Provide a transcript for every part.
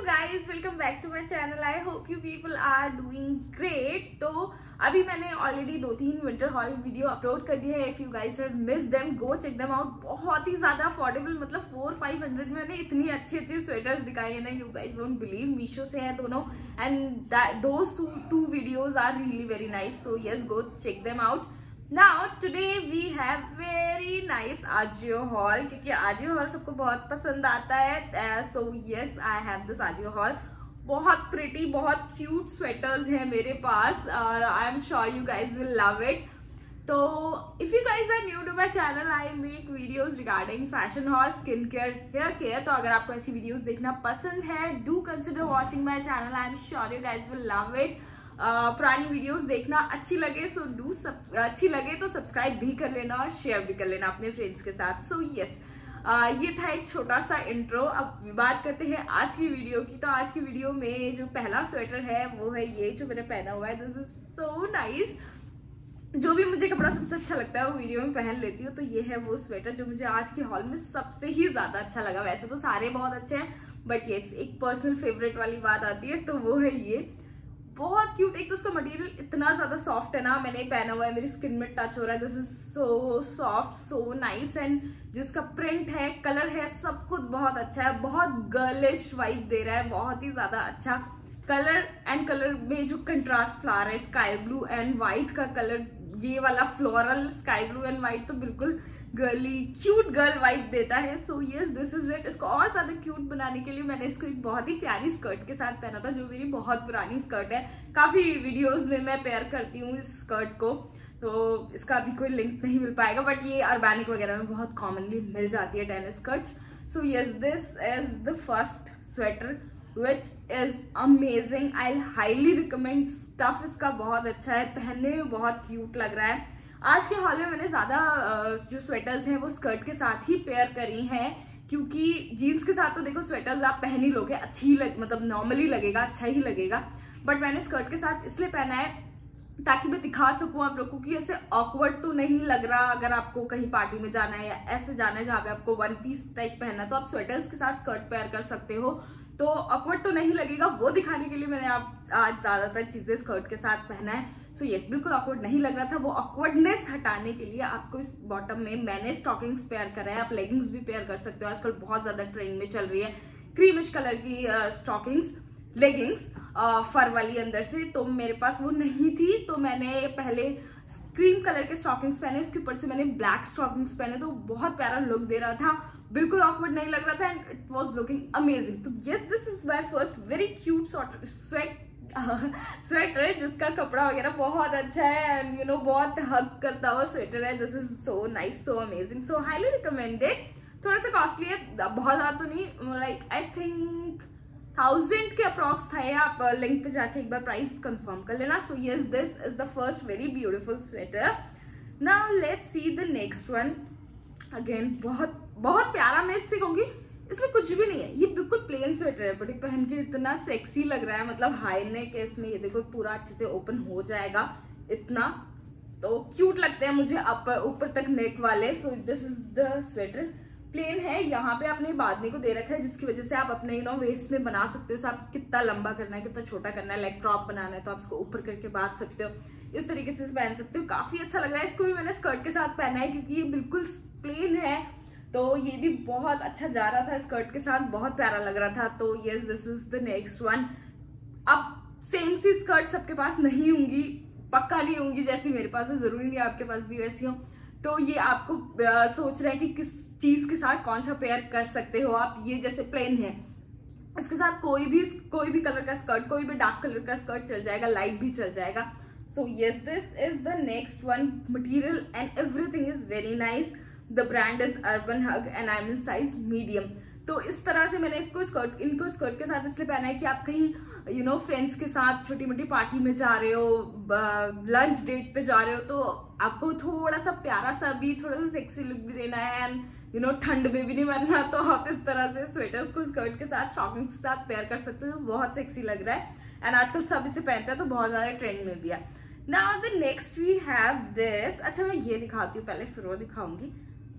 Guys, welcome back to my channel. I hope you people are doing great. तो अभी मैंने already 2-3 winter haul video upload कर दिए हैं। If you guys have miss them, go check them out. बहुत ही ज्यादा affordable, मतलब 400-500 में मैंने इतनी अच्छी अच्छी स्वेटर्स दिखाई है ना, you guys won't believe. Meesho से है दोनों, and those two videos are really very nice. So yes, go check them out. Now today we have very nice Ajio haul, क्योंकि Ajio haul सबको बहुत पसंद आता है। So yes, I have this Ajio haul। बहुत pretty, बहुत cute sweaters हैं मेरे पास और I am sure you guys will love it। तो if you guys are new to my channel, I make videos regarding fashion haul, skin care, hair care। तो अगर आपको ऐसी videos देखना पसंद है, do consider watching my channel। I am sure you guys will love it। पुरानी videos देखना अच्छी लगे अच्छी लगे तो सब्सक्राइब भी कर लेना और शेयर भी कर लेना अपने फ्रेंड्स के साथ। सो यस, ये था एक छोटा सा इंट्रो। अब बात करते हैं आज की वीडियो की। तो आज की वीडियो में जो पहला स्वेटर है वो है ये जो मैंने पहना हुआ है। This is so nice. जो भी मुझे कपड़ा सबसे अच्छा लगता है वो वीडियो में पहन लेती हूँ। तो ये है वो स्वेटर जो मुझे आज के हॉल में सबसे ही ज्यादा अच्छा लगा। वैसे तो सारे बहुत अच्छे हैं, बट यस, एक पर्सनल फेवरेट वाली बात आती है तो वो है ये। बहुत क्यूट। एक तो उसका मटेरियल इतना ज्यादा सॉफ्ट है ना, मैंने पहना हुआ है, मेरी स्किन में टच हो रहा है। This is so soft, so nice. And जिसका प्रिंट है, कलर है, सब कुछ बहुत अच्छा है। बहुत गर्लिश वाइब दे रहा है, बहुत ही ज्यादा अच्छा कलर। एंड कलर में जो कंट्रास्ट फ्लावर है, स्काई ब्लू एंड व्हाइट का कलर, ये वाला floral sky blue and white तो बिल्कुल गर्ली क्यूट गर्ल वाइब देता है। So yes, this is it. इसको और ज्यादा क्यूट बनाने के लिए मैंने इसको एक बहुत ही प्यारी स्कर्ट के साथ पहना था, जो मेरी बहुत पुरानी स्कर्ट है। काफी वीडियोस में मैं पेयर करती हूँ इस स्कर्ट को, तो इसका अभी कोई लिंक नहीं मिल पाएगा, बट ये अर्बैनिक वगैरह में बहुत कॉमनली मिल जाती है tennis skirts. So yes, this is the first sweater which is amazing. I highly recommend. Stuff इसका बहुत अच्छा है, पहनने में बहुत क्यूट लग रहा है। आज के हॉल में मैंने ज्यादा जो स्वेटर्स हैं वो स्कर्ट के साथ ही पेयर करी हैं, क्योंकि जीन्स के साथ तो देखो स्वेटर्स आप पहन ही लोगे, मतलब नॉर्मली लगेगा, अच्छा ही लगेगा। बट मैंने स्कर्ट के साथ इसलिए पहना है ताकि मैं दिखा सकूं आप लोगों को कि ऐसे ऑकवर्ड तो नहीं लग रहा। अगर आपको कहीं पार्टी में जाना है या ऐसे जाना है जहाँ पे आपको वन पीस टाइप पहनना है, तो आप स्वेटर्स के साथ स्कर्ट पेयर कर सकते हो, तो ऑकवर्ड तो नहीं लगेगा। वो दिखाने के लिए मैंने आज ज्यादातर चीजें स्कर्ट के साथ पहना है। सो यस, बिल्कुल ऑकवर्ड नहीं लग रहा था। वो ऑकवर्डनेस हटाने के लिए आपको इस बॉटम में मैंने स्टॉकिंग्स पेयर करा है। आप लेगिंग्स भी पेयर कर सकते हो, आजकल बहुत ज्यादा ट्रेंड में चल रही है क्रीमिश कलर की स्टॉकिंग्स, लेगिंग्स फर वाली अंदर से। तो मेरे पास वो नहीं थी, तो मैंने पहले क्रीम कलर के स्टॉकिंग्स पहने, उसके ऊपर से मैंने ब्लैक स्टॉकिंग्स पहने, तो बहुत प्यारा लुक दे रहा था, बिल्कुल ऑकवर्ड नहीं लग रहा था, and it was looking amazing. तो yes, this is my first very cute sweater जिसका कपड़ा वगैरह बहुत अच्छा है, एंड यू नो बहुत हग करता हुआ स्वेटर है। This is so nice, so amazing, so highly recommended. थोड़ा सा कॉस्टली है, बहुत ज्यादा तो नहीं, लाइक आई थिंक 1000 के अप्रॉक्स था ये। आप लिंक पे जाके एक बार प्राइस कंफर्म कर लेना। So yes, this is the first very beautiful sweater. Now let's see the next one. Again बहुत बहुत प्यारा। मैं इससे कहूंगी इसमें कुछ भी नहीं है, ये बिल्कुल प्लेन स्वेटर है, बट ये पहन के इतना सेक्सी लग रहा है। मतलब हाई नेक है इसमें, ये देखो पूरा अच्छे से ओपन हो जाएगा, इतना तो क्यूट लगते हैं मुझे ऊपर तक नेक वाले। So this is the sweater. Plain है, यहाँ पे आपने बांधने को दे रखा है, जिसकी वजह से आप अपने वेस्ट में बना सकते हो। सो आप कितना लंबा करना है, कितना छोटा करना है, लाइक क्रॉप बनाना है तो आप इसको ऊपर करके बांध सकते हो, इस तरीके से पहन सकते हो। काफी अच्छा लग रहा है। इसको भी मैंने स्कर्ट के साथ पहना है, क्योंकि ये बिल्कुल प्लेन है, तो ये भी बहुत अच्छा जा रहा था स्कर्ट के साथ, बहुत प्यारा लग रहा था। तो yes, this is the next one. अब सेम सी स्कर्ट सबके पास नहीं होंगी, पक्का नहीं होंगी, जैसी मेरे पास है, जरूरी नहीं आपके पास भी वैसी हो। तो ये आपको सोच रहे हैं कि किस चीज के साथ कौन सा पेयर कर सकते हो आप। ये जैसे प्लेन है, इसके साथ कोई भी कलर का स्कर्ट, कोई भी डार्क कलर का स्कर्ट चल जाएगा, लाइट भी चल जाएगा। So yes, this is the next one. Material and everything is very nice. The brand is Urban Hug and I am in size medium. तो इस तरह से मैंने इनको स्कर्ट के साथ इसलिए पहना है कि आप कहीं फ्रेंड्स के साथ छोटी मोटी पार्टी में जा रहे हो, लंच डेट पे जा रहे हो, तो आपको थोड़ा सा प्यारा सा भी, थोड़ा सा सेक्सी लुक भी देना है, एंड ठंड में भी नहीं मरना, तो आप इस तरह से स्वेटर्स को स्कर्ट के साथ, स्टॉकिंग के साथ पेयर कर सकते हो। बहुत सेक्सी लग रहा है, एंड आजकल सब इसे पहनते हैं, तो बहुत ज्यादा ट्रेंड में भी है। Now the next we have this. अच्छा, मैं ये दिखाती हूँ पहले, फिर वो दिखाऊंगी।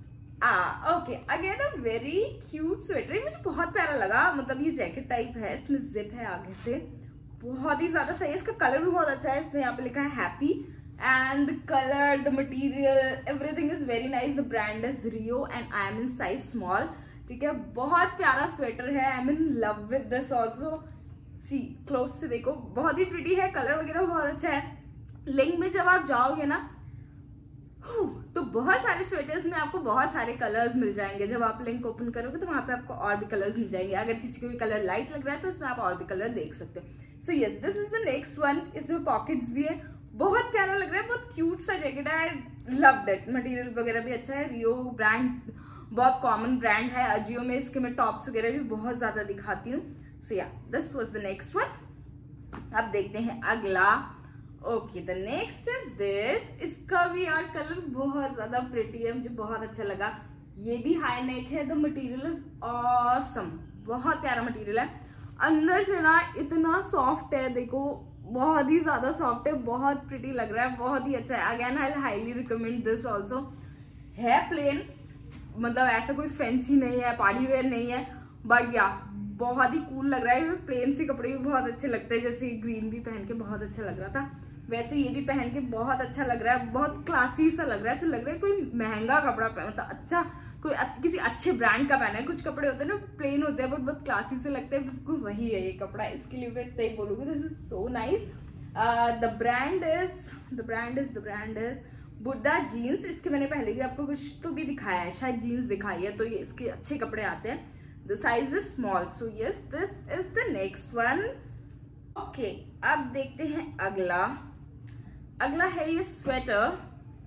Okay again a very cute sweater, मुझे बहुत प्यारा लगा। मतलब ये जैकेट टाइप है, इसमें जिप है आगे से, बहुत ही ज्यादा सही है। इसका कलर भी बहुत अच्छा है, इसमें यहाँ पे लिखा है happy and the colour, the material, everything is very nice. The brand is Rio and I am in size small. ठीक है, बहुत प्यारा स्वेटर है, I am in love with this also. See close से देखो, बहुत ही प्रिटी है, colour वगैरह बहुत अच्छा है। लिंक में जब आप जाओगे ना तो बहुत सारे स्वेटर्स में आपको बहुत सारे कलर्स मिल जाएंगे। जब आप लिंक ओपन करोगे तो वहां पे आपको और भी कलर्स मिल जाएंगे। अगर किसी को भी कलर लाइट लग रहा है तो उसमें आप और भी कलर देख सकते हो। So yes, this is the next one. इसमें पॉकेट्स भी है, बहुत प्यारा लग रहा है, बहुत क्यूट सा जैकेट है। आई लव दैट, मटेरियल वगैरह भी अच्छा है। रियो ब्रांड बहुत कॉमन ब्रांड है, अजियो में इसके मैं टॉप्स वगैरह भी बहुत ज्यादा दिखाती हूँ। So ya, this was the next one. अब देखते हैं अगला। Okay, the next is this. इसका भी यार कलर बहुत ज्यादा प्रिटी है, मुझे बहुत अच्छा लगा। ये भी हाई नेक है, द मटेरियल इज ऑसम, बहुत प्यारा मटेरियल है। अंदर से ना इतना सॉफ्ट है, देखो बहुत ही ज्यादा सॉफ्ट है, बहुत प्रिटी लग रहा है, बहुत ही अच्छा है। Again I highly recommend this also. है प्लेन, मतलब ऐसा कोई फैंसी नहीं है, पार्टी वेयर नहीं है, बट या बहुत ही कूल लग रहा है। प्लेन से कपड़े भी बहुत अच्छे लगते हैं, जैसे ग्रीन भी पहन के बहुत अच्छा लग रहा था, वैसे ये भी पहन के बहुत अच्छा लग रहा है। बहुत क्लासी सा लग रहा है, ऐसा लग रहा है कोई महंगा कपड़ा पहना, मतलब अच्छा कोई किसी अच्छे ब्रांड का पहना है। कुछ कपड़े होते हैं ना प्लेन होते हैं बट बहुत क्लासी से लगते हैं, बिल्कुल वही है ये कपड़ा। इसके लिए मैं इतना ही बोलूंगी, this is so nice. The brand is Buddha Jeans. इसके मैंने पहले भी आपको कुछ तो भी दिखाया है, शायद जीन्स दिखाई है, तो ये इसके अच्छे कपड़े आते हैं। The size is small. So yes, this is the next one. Okay, अब देखते हैं अगला। अगला है ये स्वेटर।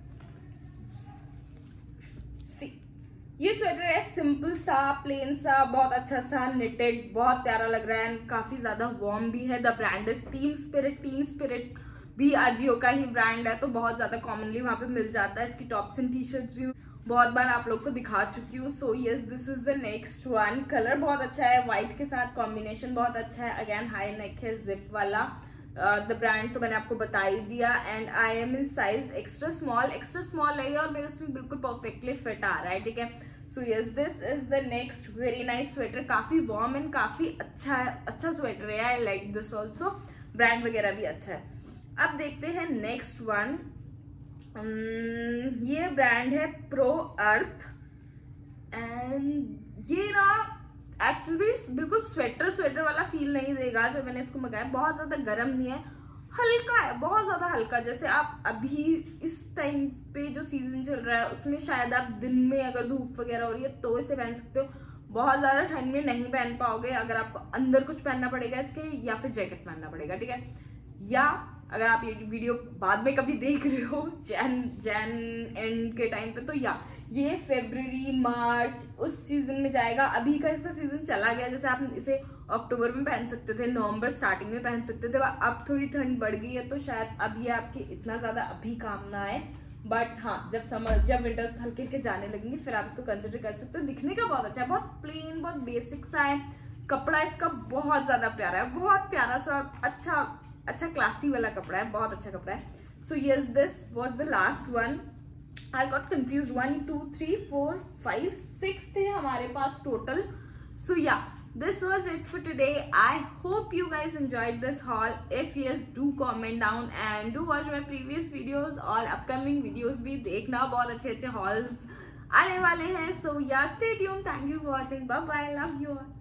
ये स्वेटर है सिंपल सा, प्लेन सा, बहुत अच्छा सा, निटेड, बहुत प्यारा लग रहा है एंड काफी ज्यादा वार्म भी है। The brand is Team Spirit. Team Spirit भी अजियो का ही ब्रांड है, तो बहुत ज्यादा कॉमनली वहां पे मिल जाता है। इसकी टॉप्स एंड टी शर्ट्स भी बहुत बार आप लोग को दिखा चुकी हूँ। So yes, this is the next one. Colour बहुत अच्छा है, व्हाइट के साथ कॉम्बिनेशन बहुत अच्छा है। अगेन हाई नेक है, जिप वाला। द ब्रांड तो मैंने आपको बता ही दिया and I am in size extra small. Extra small है और मेरे उसमें बिल्कुल परफेक्टली फिट आ रहा है। ठीक है, so yes, this is the next very nice sweater. काफी वार्म एंड काफी अच्छा है, अच्छा स्वेटर है। I like this also. Brand वगैरह भी अच्छा है। अब देखते हैं नेक्स्ट वन। ये ब्रांड है प्रो अर्थ एंड ये ना एक्चुअली बिल्कुल स्वेटर वाला फील नहीं देगा। जब मैंने इसको मंगाया, बहुत ज्यादा गर्म नहीं है, हल्का है, बहुत ज्यादा हल्का। जैसे आप अभी इस टाइम पे जो सीजन चल रहा है उसमें शायद आप दिन में अगर धूप वगैरह हो रही है तो इसे पहन सकते हो। बहुत ज्यादा ठंड में नहीं पहन पाओगे, अगर आपको अंदर कुछ पहनना पड़ेगा इसके, या फिर जैकेट पहनना पड़ेगा। ठीक है, या अगर आप ये वीडियो बाद में कभी देख रहे हो जैन एंड के टाइम पे, तो या ये फरवरी मार्च उस सीजन में जाएगा। अभी का इसका सीजन चला गया, जैसे आप इसे अक्टूबर में पहन सकते थे, नवंबर स्टार्टिंग में पहन सकते थे। अब थोड़ी ठंड बढ़ गई है तो शायद अब ये आपके इतना ज्यादा अभी काम ना आए, बट हाँ जब विंटर्स हल्के हल्के जाने लगेंगे फिर आप इसको कंसिडर कर सकते हो। दिखने का बहुत अच्छा है, बहुत प्लेन, बहुत बेसिक सा है। कपड़ा इसका बहुत ज्यादा प्यारा है, बहुत प्यारा सा, अच्छा क्लासी वाला कपड़ा है, बहुत अच्छा कपड़ा है। So yes, this was the last one. I got confuse, 1 2 3 4 5 6 थे हमारे पास टोटल। सो या, this was it for today. I hope you guys enjoyed this haul. If yes, do comment down and do watch my previous videos और upcoming videos भी देखना, बहुत अच्छे hauls आने वाले हैं। So yeah, stay tuned. Thank you for watching. Bye bye. Love you all.